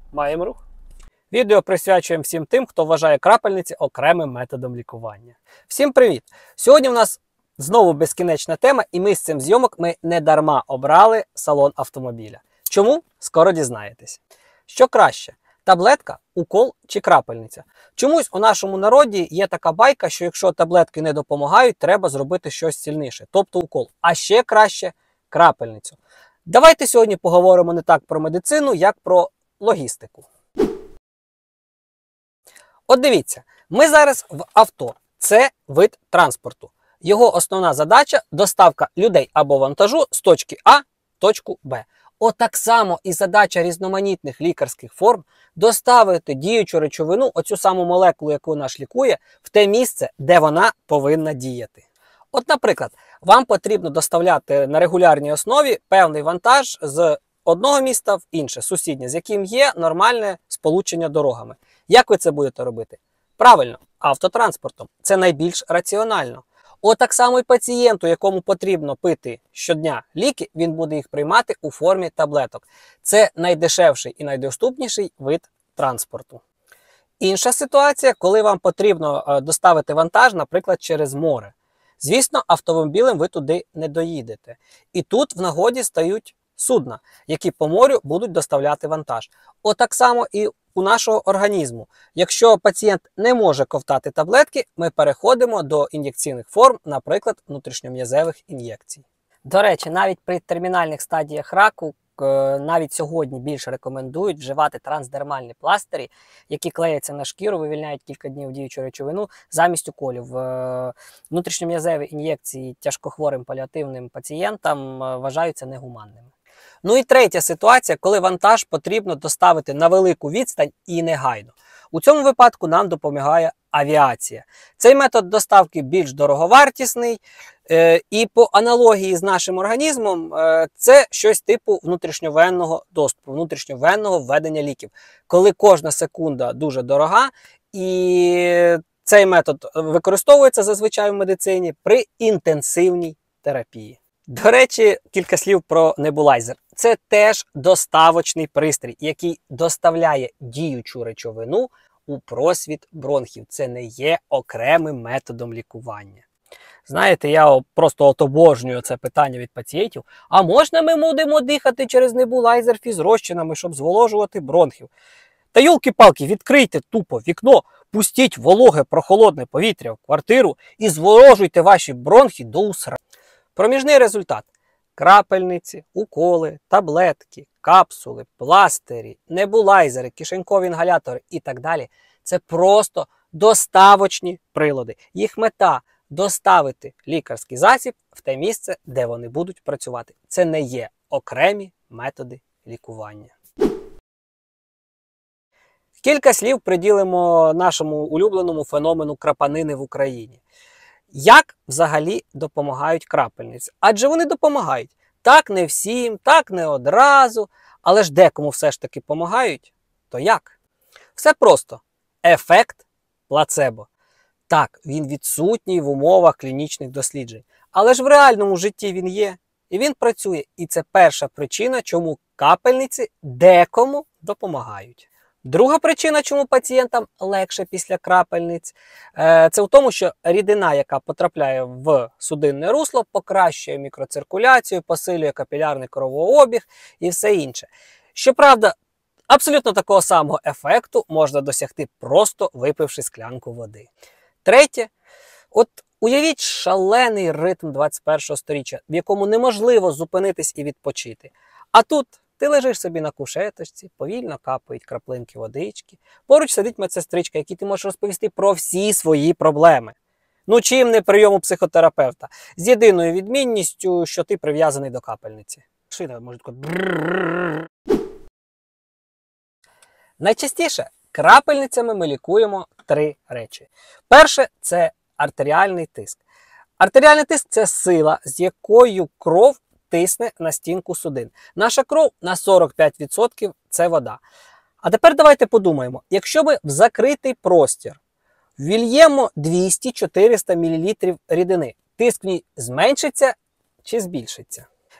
Маємо рух. Відео присвячуємо всім тим, хто вважає крапельниці окремим методом лікування. Всім привіт! Сьогодні у нас знову безкінечна тема, і ми з цим зйомок не дарма обрали салон автомобіля. Чому? Скоро дізнаєтесь. Що краще? Таблетка, укол чи крапельниця? Чомусь у нашому народі є така байка, що якщо таблетки не допомагають, треба зробити щось сильніше, тобто укол. А ще краще крапельницю. Давайте сьогодні поговоримо не так про медицину, як про логістику. От дивіться, ми зараз в авто. Це вид транспорту. Його основна задача – доставка людей або вантажу з точки А в точку Б. Отак само і задача різноманітних лікарських форм – доставити діючу речовину, оцю саму молекулу, яку наш лікує, в те місце, де вона повинна діяти. От, наприклад, вам потрібно доставляти на регулярній основі певний вантаж з одного міста в інше, сусіднє, з яким є нормальне сполучення дорогами. Як ви це будете робити? Правильно, автотранспортом. Це найбільш раціонально. Отак само і пацієнту, якому потрібно пити щодня ліки, він буде їх приймати у формі таблеток. Це найдешевший і найдоступніший вид транспорту. Інша ситуація, коли вам потрібно доставити вантаж, наприклад, через море. Звісно, автомобілем ви туди не доїдете. І тут в нагоді стають судна, які по морю будуть доставляти вантаж. Отак само і у нашого організму. Якщо пацієнт не може ковтати таблетки, ми переходимо до ін'єкційних форм, наприклад, внутрішньом'язевих ін'єкцій. До речі, навіть при термінальних стадіях раку, навіть сьогодні більше рекомендують вживати трансдермальні пластирі, які клеяться на шкіру, вивільняють кілька днів діючу речовину замість уколів. Внутрішньом'язеві ін'єкції тяжкохворим паліативним пацієнтам вважаються негуманними. Ну і третя ситуація, коли вантаж потрібно доставити на велику відстань і негайно. У цьому випадку нам допомагає авіація. Цей метод доставки більш дороговартісний, і по аналогії з нашим організмом це щось типу внутрішньовенного доступу, внутрішньовенного введення ліків. Коли кожна секунда дуже дорога, і цей метод використовується зазвичай в медицині при інтенсивній терапії. До речі, кілька слів про небулайзер. Це теж доставочний пристрій, який доставляє діючу речовину у просвіт бронхів. Це не є окремим методом лікування. Знаєте, я просто обожнюю це питання від пацієнтів. А можна ми будемо дихати через небулайзер фізрозчинами, щоб зволожувати бронхів? Та йолки-палки, відкрийте тупо вікно, пустіть вологе прохолодне повітря в квартиру і зволожуйте ваші бронхи до усра. Проміжний результат – крапельниці, уколи, таблетки, капсули, пластирі, небулайзери, кишенькові інгалятори і так далі – це просто доставочні прилади. Їх мета – доставити лікарський засіб в те місце, де вони будуть працювати. Це не є окремі методи лікування. Кілька слів приділимо нашому улюбленому феномену крапанини в Україні. Як взагалі допомагають крапельниці? Адже вони допомагають. Так не всім, так не одразу, але ж декому все ж таки допомагають. То як? Все просто. Ефект плацебо. Так, він відсутній в умовах клінічних досліджень. Але ж в реальному житті він є. І він працює. І це перша причина, чому капельниці декому допомагають. Друга причина, чому пацієнтам легше після крапельниць, це в тому, що рідина, яка потрапляє в судинне русло, покращує мікроциркуляцію, посилює капілярний кровообіг і все інше. Щоправда, абсолютно такого самого ефекту можна досягти просто випивши склянку води. Третє, от уявіть шалений ритм 21-го сторіччя, в якому неможливо зупинитись і відпочити. А тут ти лежиш собі на кушеточці, повільно капають краплинки водички. Поруч сидить медсестричка, якій ти можеш розповісти про всі свої проблеми. Ну чим не прийом у психотерапевта? З єдиною відмінністю, що ти прив'язаний до капельниці. Шина може тако... Найчастіше крапельницями ми лікуємо три речі. Перше – це артеріальний тиск. Артеріальний тиск – це сила, з якою кров тисне на стінку судин. Наша кров на 45% – це вода. А тепер давайте подумаємо, якщо ми в закритий простір ввільємо 200-400 мл рідини, тиск в ній зменшиться чи збільшиться?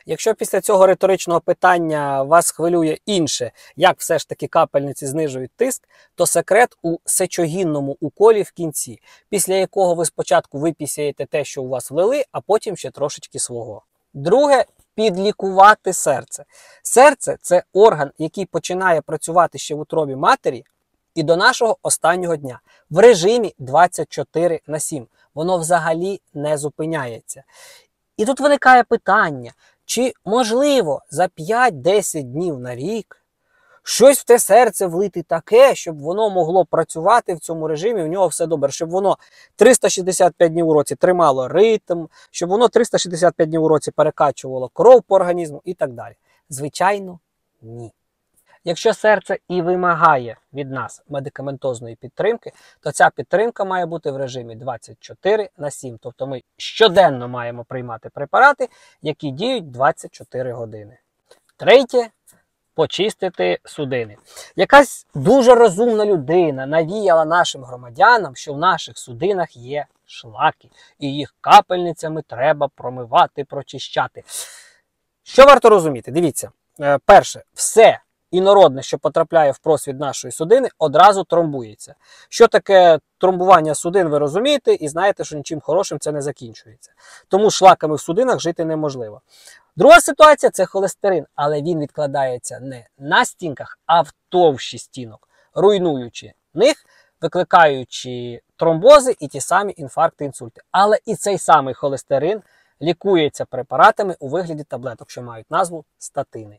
Якщо після цього риторичного питання вас хвилює інше, як все ж таки капельниці знижують тиск, то секрет у сечогінному уколі в кінці, після якого ви спочатку випісяєте те, що у вас влили, а потім ще трошечки свого. Друге – підлікувати серце. Серце – це орган, який починає працювати ще в утробі матері і до нашого останнього дня в режимі 24/7. Воно взагалі не зупиняється. І тут виникає питання, чи можливо за 5-10 днів на рік щось в те серце влити таке, щоб воно могло працювати в цьому режимі, в нього все добре, щоб воно 365 днів у році тримало ритм, щоб воно 365 днів у році перекачувало кров по організму і так далі. Звичайно, ні. Якщо серце і вимагає від нас медикаментозної підтримки, то ця підтримка має бути в режимі 24/7. Тобто ми щоденно маємо приймати препарати, які діють 24 години. Третє – почистити судини. Якась дуже розумна людина навіяла нашим громадянам, що в наших судинах є шлаки, і їх капельницями треба промивати, прочищати. Що варто розуміти? Дивіться, перше, все інородне, що потрапляє в просвіт нашої судини, одразу тромбується. Що таке тромбування судин, ви розумієте, і знаєте, що нічим хорошим це не закінчується. Тому шлаками в судинах жити неможливо. Друга ситуація – це холестерин, але він відкладається не на стінках, а в товщі стінок, руйнуючи них, викликаючи тромбози і ті самі інфаркти, інсульти. Але і цей самий холестерин лікується препаратами у вигляді таблеток, що мають назву статини.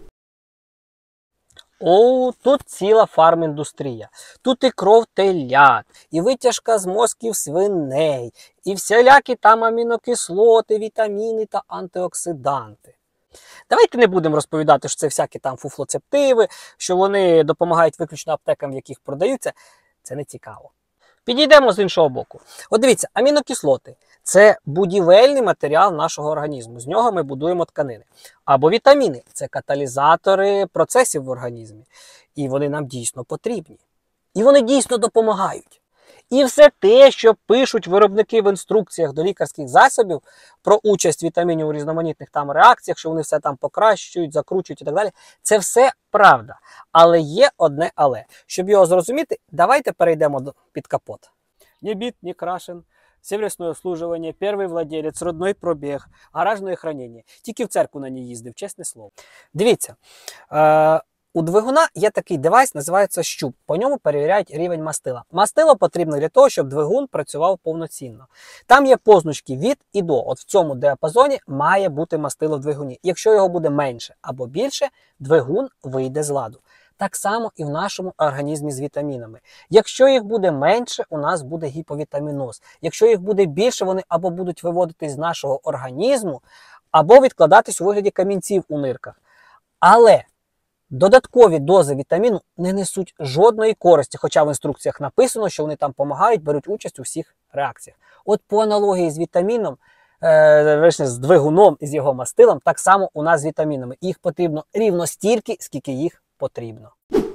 О, тут ціла фарміндустрія. Тут і кров телят, і витяжка з мозків свиней, і всілякі там амінокислоти, вітаміни та антиоксиданти. Давайте не будемо розповідати, що це всякі там фуфлоцептиви, що вони допомагають виключно аптекам, в яких продаються. Це не цікаво. Підійдемо з іншого боку. От дивіться, амінокислоти – це будівельний матеріал нашого організму. З нього ми будуємо тканини. Або вітаміни – це каталізатори процесів в організмі. І вони нам дійсно потрібні. І вони дійсно допомагають. І все те, що пишуть виробники в інструкціях до лікарських засобів про участь вітамінів у різноманітних там реакціях, що вони все там покращують, закручують і так далі, це все правда. Але є одне але. Щоб його зрозуміти, давайте перейдемо під капот. Не бит, не крашен, сервісне обслуживання, перший владелець, родной пробіг, гаражне хранення. Тільки в церкву на ній їздив, чесне слово. Дивіться, у двигуна є такий девайс, називається щуп. По ньому перевіряють рівень мастила. Мастило потрібно для того, щоб двигун працював повноцінно. Там є позначки від і до. От в цьому діапазоні має бути мастило в двигуні. Якщо його буде менше або більше, двигун вийде з ладу. Так само і в нашому організмі з вітамінами. Якщо їх буде менше, у нас буде гіповітаміноз. Якщо їх буде більше, вони або будуть виводитись з нашого організму, або відкладатись у вигляді камінців у нирках. Але додаткові дози вітаміну не несуть жодної користі, хоча в інструкціях написано, що вони там допомагають, беруть участь у всіх реакціях. От по аналогії з вітаміном, з двигуном і з його мастилом, так само у нас з вітамінами. Їх потрібно рівно стільки, скільки їх потрібно.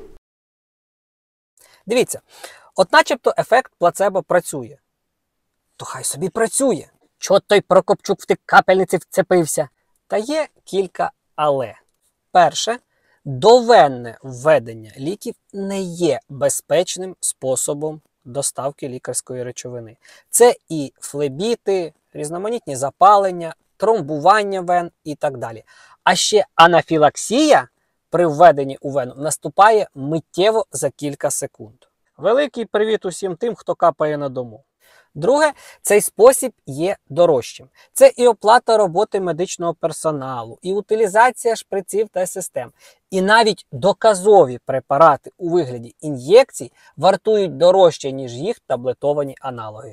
Дивіться, от начебто ефект плацебо працює. То хай собі працює. Чого той Прокопчук в ті капельниці вцепився? Та є кілька але. Перше, довенне введення ліків не є безпечним способом доставки лікарської речовини. Це і флебіти, різноманітні запалення, тромбування вен і так далі. А ще анафілаксія при введенні у вену наступає миттєво за кілька секунд. Великий привіт усім тим, хто капає на дому. Друге, цей спосіб є дорожчим. Це і оплата роботи медичного персоналу, і утилізація шприців та систем. І навіть доказові препарати у вигляді ін'єкцій вартують дорожче, ніж їх таблетовані аналоги.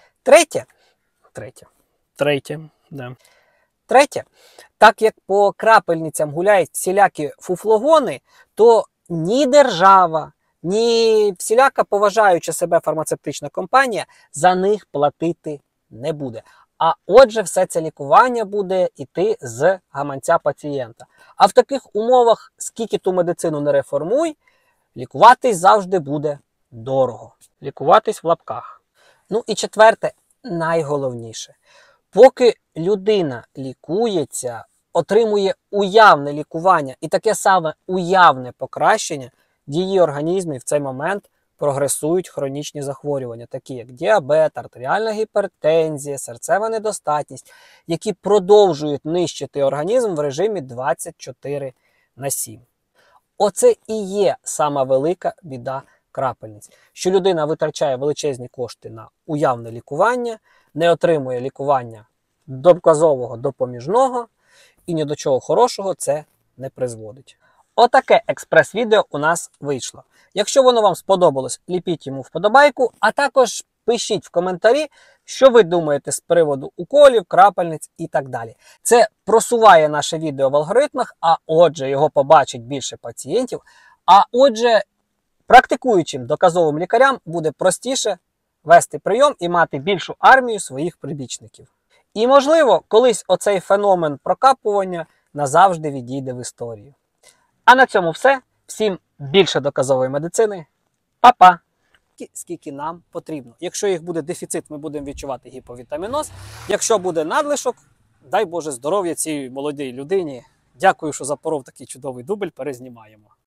Третє, так як по крапельницям гуляють всілякі фуфлогони, то ні держава, ні всіляка поважаюча себе фармацевтична компанія за них платити не буде. А отже, все це лікування буде йти з гаманця пацієнта. А в таких умовах, скільки ту медицину не реформуй, лікуватись завжди буде дорого. Лікуватись в лапках. Ну і четверте, найголовніше. Поки людина лікується, отримує уявне лікування і таке саме уявне покращення, в її організмі в цей момент прогресують хронічні захворювання, такі як діабет, артеріальна гіпертензія, серцева недостатність, які продовжують нищити організм в режимі 24/7. Оце і є сама велика біда крапельниць, що людина витрачає величезні кошти на уявне лікування, не отримує лікування доказового допоміжного і ні до чого хорошого це не призводить. Отаке експрес-відео у нас вийшло. Якщо воно вам сподобалось, ліпіть йому вподобайку, а також пишіть в коментарі, що ви думаєте з приводу уколів, крапельниць і так далі. Це просуває наше відео в алгоритмах, а отже його побачить більше пацієнтів, а отже практикуючим доказовим лікарям буде простіше вести прийом і мати більшу армію своїх прибічників. І можливо, колись оцей феномен прокапування назавжди відійде в історію. А на цьому все. Всім більше доказової медицини. Па-па! Скільки нам потрібно. Якщо їх буде дефіцит, ми будемо відчувати гіповітаміноз. Якщо буде надлишок, дай Боже здоров'я цій молодій людині. Дякую, що запоров такий чудовий дубль, перезнімаємо.